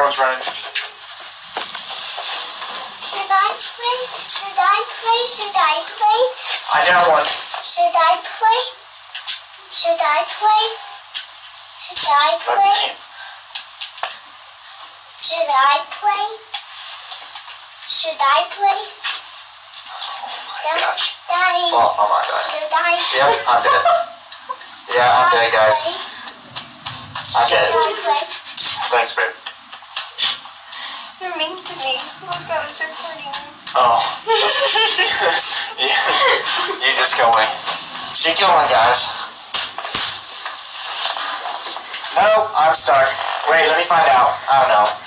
everyone's running. Should I play? Should I play? Should I play? I down one. Should I play? Should I play? Should I play? Should I play? Should I play? Daddy. Oh my god. Should I play? Yep, I'm dead. Yeah, I'm dead, guys. I'm dead. Should I play? Thanks, babe. You're mean to me. Look, I was recording. Oh. Yeah. You just killed me. She killed me, guys. No, I'm stuck. Wait, let me find out. I don't know.